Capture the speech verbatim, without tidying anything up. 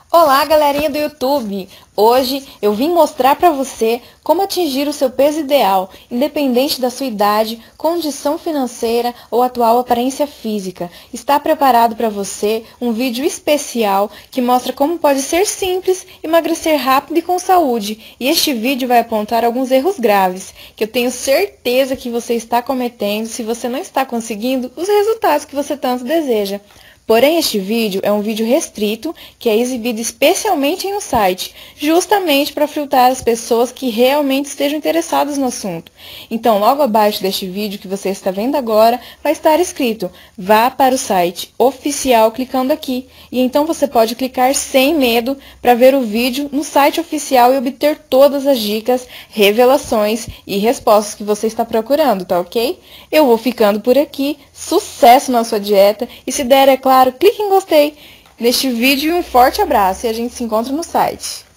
Olá, galerinha do YouTube! Hoje eu vim mostrar para você como atingir o seu peso ideal, independente da sua idade, condição financeira ou atual aparência física. Está preparado para você um vídeo especial que mostra como pode ser simples, emagrecer rápido e com saúde. E este vídeo vai apontar alguns erros graves, que eu tenho certeza que você está cometendo se você não está conseguindo os resultados que você tanto deseja. Porém, este vídeo é um vídeo restrito, que é exibido especialmente em um site, justamente para filtrar as pessoas que realmente estejam interessadas no assunto. Então, logo abaixo deste vídeo que você está vendo agora, vai estar escrito: vá para o site oficial clicando aqui. E então você pode clicar sem medo para ver o vídeo no site oficial e obter todas as dicas, revelações e respostas que você está procurando, tá ok? Eu vou ficando por aqui. Sucesso na sua dieta e, se der, é claro, clique em gostei neste vídeo e um forte abraço, e a gente se encontra no site.